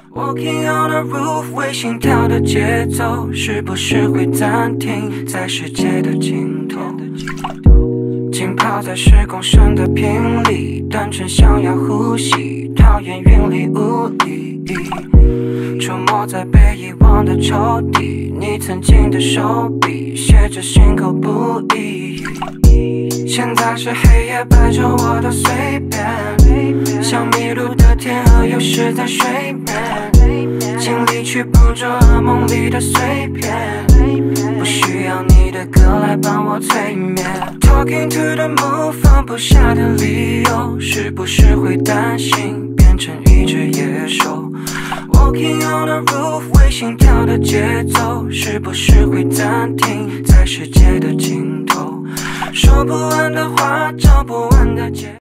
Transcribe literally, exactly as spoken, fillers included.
Walking on a roof， 为心跳的节奏，是不是会暂停在世界的尽头？浸泡在时光声的频里，单纯想要呼吸，讨厌云里雾里。出没在被遗忘的抽屉，你曾经的手笔，写着心口不一。现在是黑夜摆着我的随便，像迷路的天鹅有时在睡眠，尽力去捕捉噩梦里的碎片，不需要你的歌来帮我催眠。 Talking to the moon， 放不下的理由，是不是会担心变成一只野兽？ Walking on the roof， 为心跳的节奏，是不是会暂停在世界的尽头？说不完的话，找不完的结。